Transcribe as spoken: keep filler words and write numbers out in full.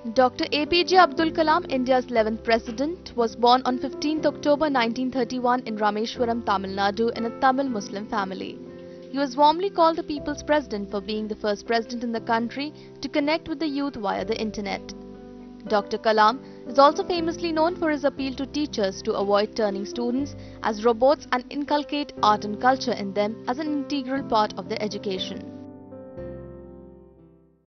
Doctor A P J Abdul Kalam, India's eleventh President, was born on fifteenth October nineteen thirty-one in Rameswaram, Tamil Nadu in a Tamil Muslim family. He was warmly called the People's President for being the first president in the country to connect with the youth via the internet. Doctor Kalam is also famously known for his appeal to teachers to avoid turning students as robots and inculcate art and culture in them as an integral part of their education.